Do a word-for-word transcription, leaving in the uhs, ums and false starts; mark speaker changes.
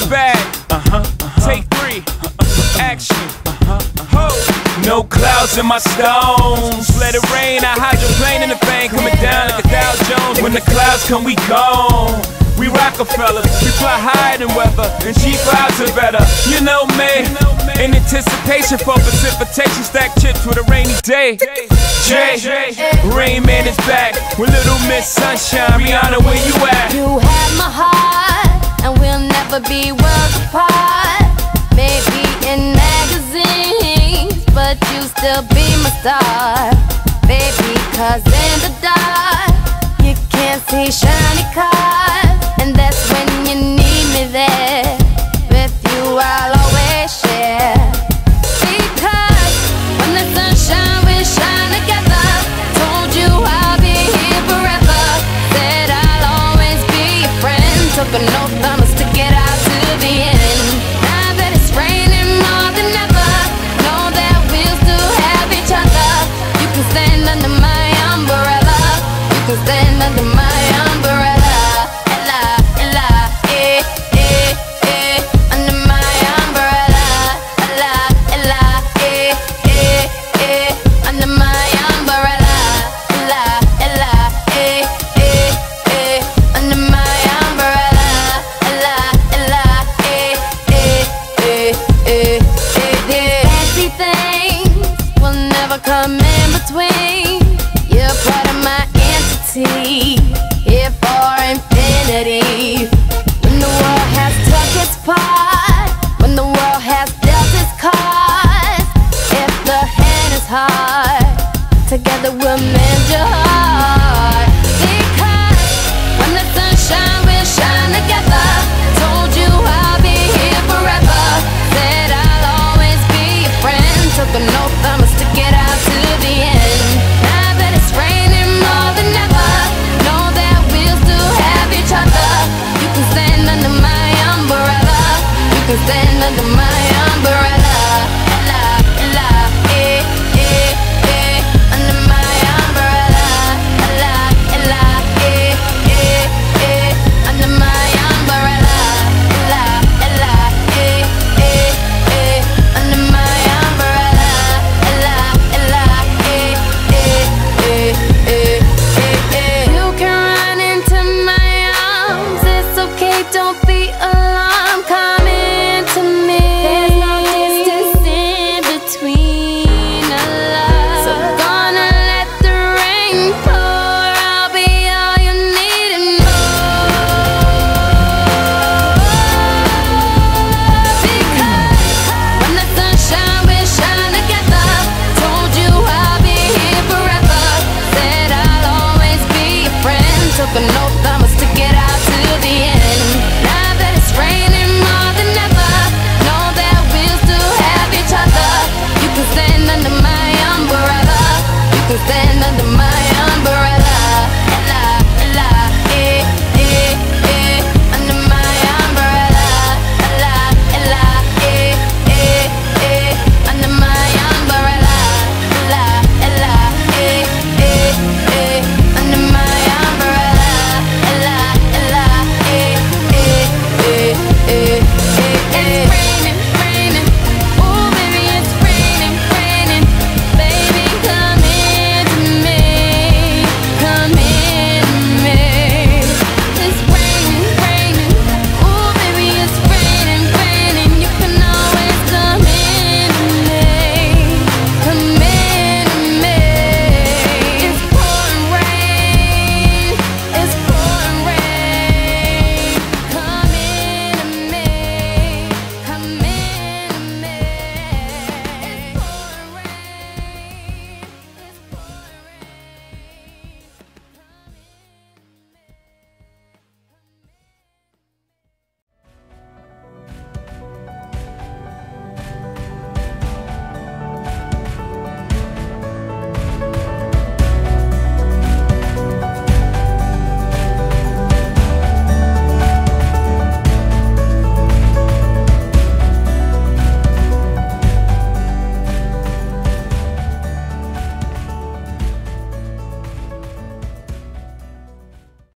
Speaker 1: my bag. Uh-huh, uh-huh. Take three. Uh-huh. Action. Uh-huh. Ho. No clouds in my stones. Let it rain. I hydroplane in the vein, coming down like a Dow Jones. When the clouds come, we gone. We Roc-A-Fella, we fly higher than weather, and cheap vibes are better. You know me, in anticipation for precipitation, stack chips with a rainy day. Jay, Rain Man is back with Little Miss Sunshine. Rihanna, where you at?
Speaker 2: You have my heart, and we'll never be worlds apart. Maybe in magazines, but you still be my star, baby. Cause in the dark, you can't see shiny cars. And that's when you need me there. With you I'll always share. Because when the sunshine we shine together. Told you I'll be here forever. Said I'll always be your friend. Took an oath I'ma stick it out to the end. Now that it's raining more than ever, know that we'll still have each other. You can stand under my umbrella. You can stand under my umbrella. Come in between. You're part of my entity, here for infinity. When the world has took its part, when the world has dealt its cards, if the hand is hard, together we'll mend your heart. Because when the sunshine will shine together. Told you I'll be here forever. Said I'll always be your friend. Took an oath I'ma stick it out to the end. Now that it's raining more than ever, know that we'll still have each other. You can stand under my umbrella. You can stand under my umbrella. Ella, ella, eh, eh, eh. Under my umbrella. Ella, ella, eh, eh, eh. Under my umbrella. Ella, ella, eh, eh, eh. Under my umbrella. Ella, ella, eh, eh, eh, eh, eh, eh. You can run into my arms. It's okay, don't be alarmed. Come into me. There's no distance in between our love. So gonna let the rain pour. I'll be all you need and more. Because when the sunshine will shine together. Told you I'll be here forever. Said I'll always be your friend. Took an oath I'ma stick it out to the end. Now that it's raining more than ever, know that we'll still have each other. You can stand under my umbrella. You can stand under my